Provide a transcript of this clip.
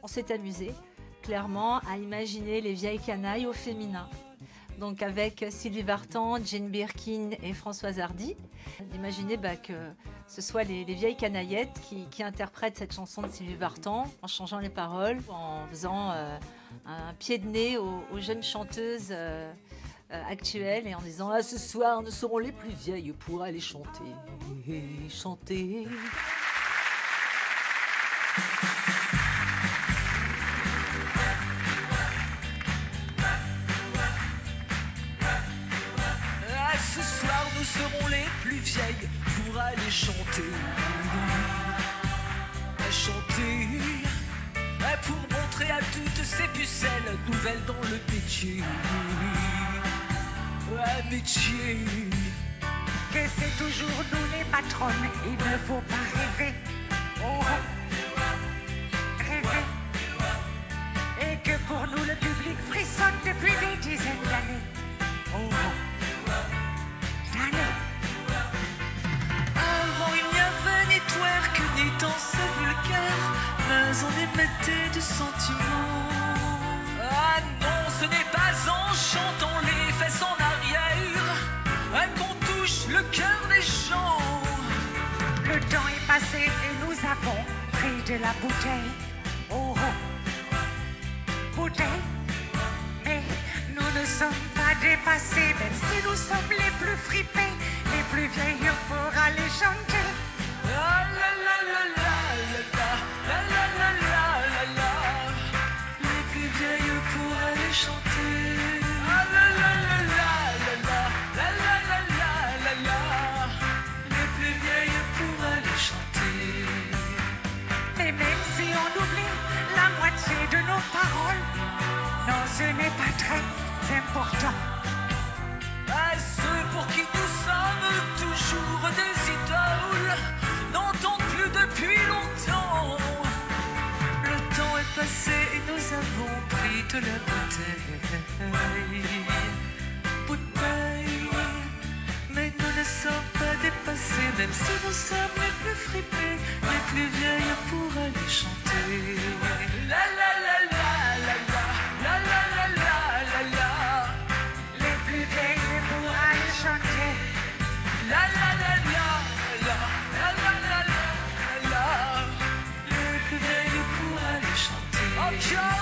s'est amusé, clairement, à imaginer les vieilles canailles au féminin. Donc avec Sylvie Vartan, Jane Birkin et Françoise Hardy, d'imaginer que ce soit les vieilles canaillettes qui interprètent cette chanson de Sylvie Vartan en changeant les paroles, en faisant un pied de nez aux jeunes chanteuses actuelles et en disant « Ah, ce soir, nous serons les plus vieilles pour aller chanter, chanter ». Ce soir nous serons les plus vieilles pour aller chanter, chanter, pour montrer à toutes ces pucelles nouvelles dans le métier, un métier. Que c'est toujours nous les patronnes, il ne faut pas rêver, oh, rêver. Et que pour nous le public frissonne depuis des dizaines d'années, oh. Avant il n'y avait ni twerk ni danse vulgaire, mais on émettait du sentiment. Ah non, ce n'est pas en chantant les fesses en arrière qu'on touche le cœur des gens. Le temps est passé et nous avons pris de la bouteille, oh, bouteille. Mais nous ne sommes pas dépassés, même si nous sommes les plus fripés, les plus vieilles pour aller chanter. La la la la la la la la la la la, les plus vieilles pour aller chanter. La la la la la la la la la la la, les plus vieilles pour aller chanter. Et même si on oublie la moitié de nos paroles, non, ce n'est pas très important. À ceux pour qui nous sommes toujours des idoles n'entendent plus depuis longtemps. Le temps est passé et nous avons pris de la bouteille, bouteille. Mais nous ne sommes pas dépassés, même si nous sommes les plus fripés, les plus vieilles pour aller chanter. La la la la la la la la la la la la, Les plus vieilles pour aller chanter. la la la la la la la la la la, les plus vieilles pour aller chanter.